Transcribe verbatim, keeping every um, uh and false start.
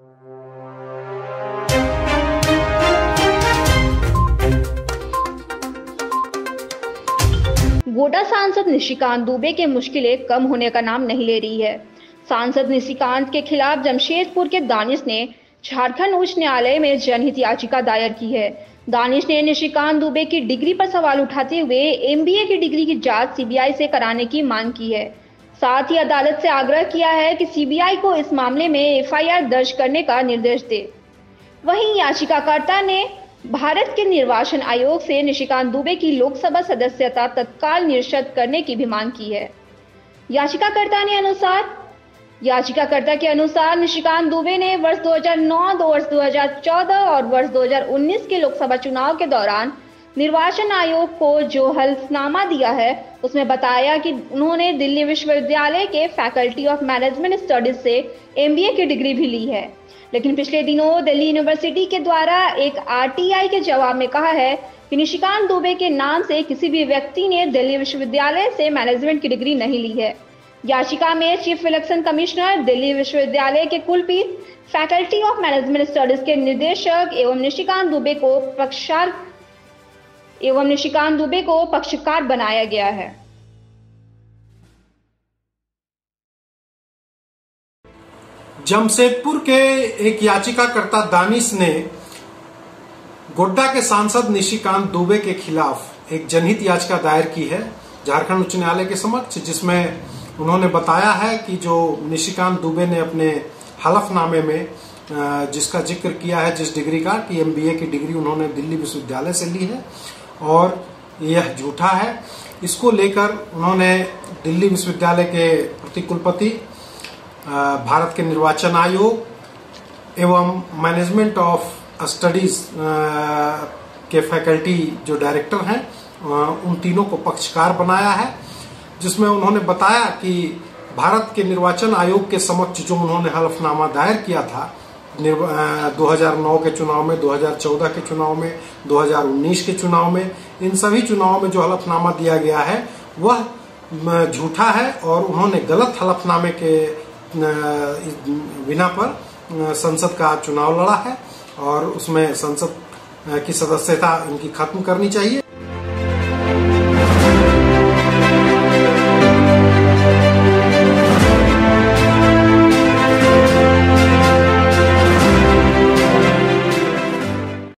गोड्डा सांसद निशिकांत दुबे की मुश्किलें कम होने का नाम नहीं ले रही है। सांसद निशिकांत के खिलाफ जमशेदपुर के दानिश ने झारखंड उच्च न्यायालय में जनहित याचिका दायर की है। दानिश ने निशिकांत दुबे की डिग्री पर सवाल उठाते हुए एमबीए की डिग्री की जांच सीबीआई से कराने की मांग की है। साथ ही अदालत से आग्रह किया है कि सीबीआई को इस मामले में एफआईआर दर्ज करने का निर्देश दे। वहीं याचिकाकर्ता ने भारत के निर्वाचन आयोग से निशिकांत दुबे की लोकसभा सदस्यता तत्काल निरस्त करने की भी मांग की है। याचिकाकर्ता ने अनुसार याचिकाकर्ता के अनुसार निशिकांत दुबे ने वर्ष दो हज़ार नौ, दो वर्ष दो हज़ार चौदह और वर्ष दो हज़ार उन्नीस के लोकसभा चुनाव के दौरान निर्वाचन आयोग को जो हल्फनामा दिया है उसमें बताया कि उन्होंने दिल्ली विश्वविद्यालय के फैकल्टी ऑफ मैनेजमेंट स्टडीज से एमबीए की डिग्री भी ली है। लेकिन पिछले दिनों दिल्ली यूनिवर्सिटी के द्वारा एक आरटीआई के जवाब में कहा है कि निशिकांत दुबे के नाम से किसी भी व्यक्ति ने दिल्ली विश्वविद्यालय से मैनेजमेंट की डिग्री नहीं ली है। याचिका में चीफ इलेक्शन कमिश्नर, दिल्ली विश्वविद्यालय के कुलपति, फैकल्टी ऑफ मैनेजमेंट स्टडीज के निदेशक एवं निशिकांत दुबे को पक्षकार एवं निशिकांत दुबे को पक्षकार बनाया गया है। जमशेदपुर के एक याचिकाकर्ता दानिश ने गोड्डा के सांसद निशिकांत दुबे के खिलाफ एक जनहित याचिका दायर की है झारखंड उच्च न्यायालय के समक्ष, जिसमें उन्होंने बताया है कि जो निशिकांत दुबे ने अपने हलफनामे में जिसका जिक्र किया है, जिस डिग्री का कि एमबीए की डिग्री उन्होंने दिल्ली विश्वविद्यालय से ली है और यह झूठा है। इसको लेकर उन्होंने दिल्ली विश्वविद्यालय के प्रतिकुलपति, भारत के निर्वाचन आयोग एवं मैनेजमेंट ऑफ स्टडीज के फैकल्टी जो डायरेक्टर हैं उन तीनों को पक्षकार बनाया है, जिसमें उन्होंने बताया कि भारत के निर्वाचन आयोग के समक्ष जो उन्होंने हलफनामा दायर किया था दो हज़ार नौ के चुनाव में, दो हज़ार चौदह के चुनाव में, दो हज़ार उन्नीस के चुनाव में, इन सभी चुनावों में जो हलफनामा दिया गया है वह झूठा है और उन्होंने गलत हलफनामे के बिना पर संसद का चुनाव लड़ा है और उसमें संसद की सदस्यता इनकी खत्म करनी चाहिए।